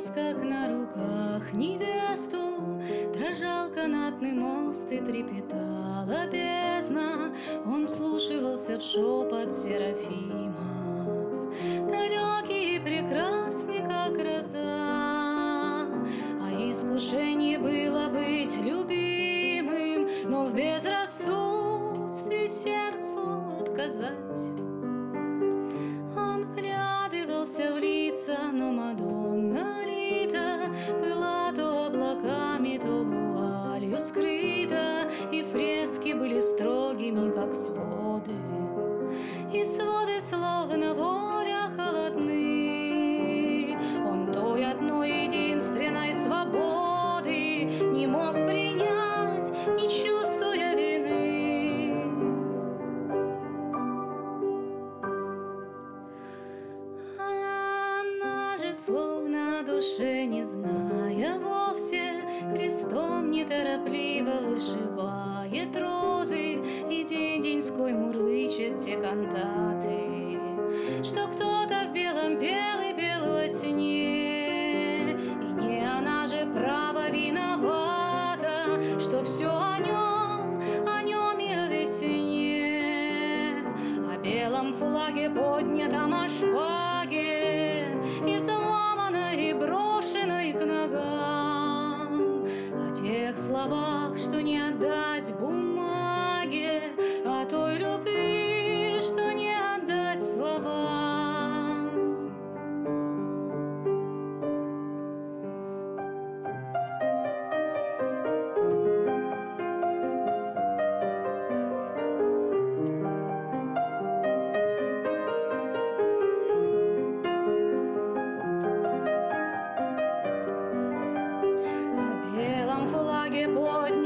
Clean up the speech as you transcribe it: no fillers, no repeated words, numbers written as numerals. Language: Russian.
нес, как на руках невесту, дрожал канатный мост и трепетала бездна. Он вслушивался в шепот серафимов, далекий и прекрасный, как гроза. А искушение было быть любимым, но в безрассудстве сердцу отказать. Он вглядывался в лица, но Мадонна Рита была то облаками, то вуалью скрыта, и фрески были строгими, как своды, и своды словно воля холодны. Он той одной единственной свободы не мог принять, не чувствуя вины. Она же, словно души не зная вовсе, крестом неторопливо вышивает розы, и день-деньской мурлычет те кантаты, что кто-то в белом пел и пел во сне. И не она же право виновата, что все о нем и о весне. О белом флаге, поднятом о шпаге, изломанной и брошенной к ногам, о тех словах, что не отдать бумаге, о той любви, что не отдать словам. О белом флаге поднятом